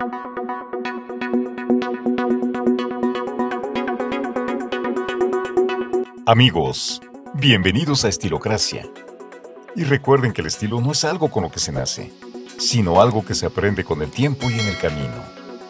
Amigos, bienvenidos a Estilocracia. Y recuerden que el estilo no es algo con lo que se nace, sino algo que se aprende con el tiempo y en el camino.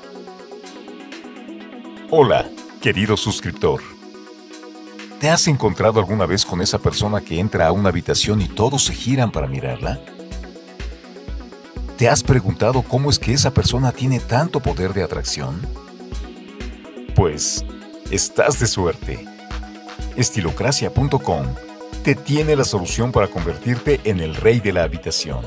Hola, querido suscriptor. ¿Te has encontrado alguna vez con esa persona que entra a una habitación y todos se giran para mirarla? ¿Te has preguntado cómo es que esa persona tiene tanto poder de atracción? Pues, estás de suerte. Estilocracia.com te tiene la solución para convertirte en el rey de la habitación.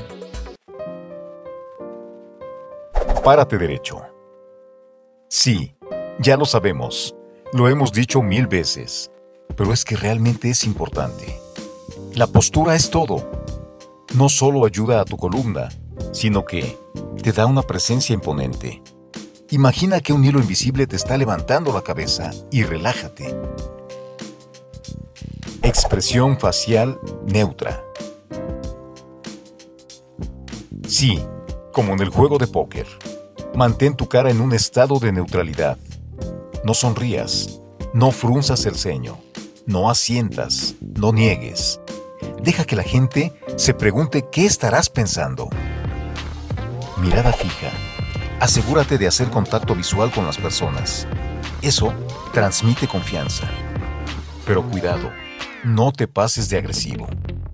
Párate derecho. Sí, ya lo sabemos, lo hemos dicho 1000 veces, pero es que realmente es importante. La postura es todo. No solo ayuda a tu columna, sino que te da una presencia imponente. Imagina que un hilo invisible te está levantando la cabeza y relájate. Expresión facial neutra. Sí, como en el juego de póker. Mantén tu cara en un estado de neutralidad. No sonrías, no frunzas el ceño, no asientas, no niegues. Deja que la gente se pregunte qué estarás pensando. Mirada fija. Asegúrate de hacer contacto visual con las personas. Eso transmite confianza. Pero cuidado, no te pases de agresivo.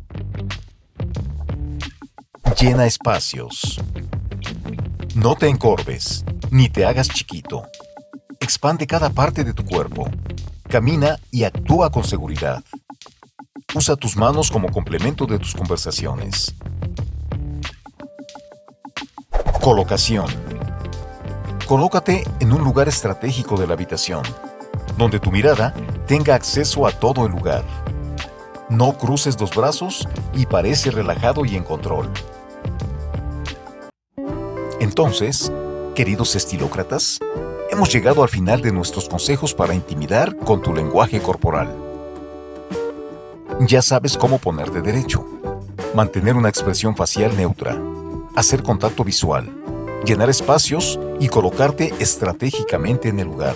Llena espacios. No te encorves, ni te hagas chiquito. Expande cada parte de tu cuerpo. Camina y actúa con seguridad. Usa tus manos como complemento de tus conversaciones. Colocación. Colócate en un lugar estratégico de la habitación, donde tu mirada tenga acceso a todo el lugar. No cruces los brazos y parece relajado y en control. Entonces, queridos estilócratas, hemos llegado al final de nuestros consejos para intimidar con tu lenguaje corporal. Ya sabes cómo ponerte derecho, mantener una expresión facial neutra, hacer contacto visual, llenar espacios y colocarte estratégicamente en el lugar.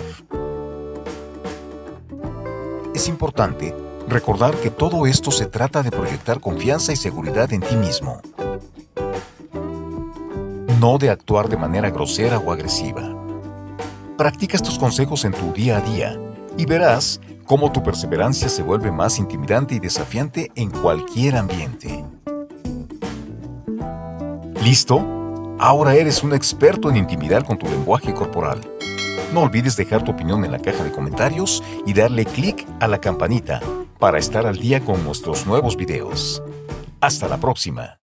Es importante recordar que todo esto se trata de proyectar confianza y seguridad en ti mismo, no de actuar de manera grosera o agresiva. Practica estos consejos en tu día a día y verás cómo tu perseverancia se vuelve más intimidante y desafiante en cualquier ambiente. ¿Listo? Ahora eres un experto en intimidar con tu lenguaje corporal. No olvides dejar tu opinión en la caja de comentarios y darle clic a la campanita para estar al día con nuestros nuevos videos. Hasta la próxima.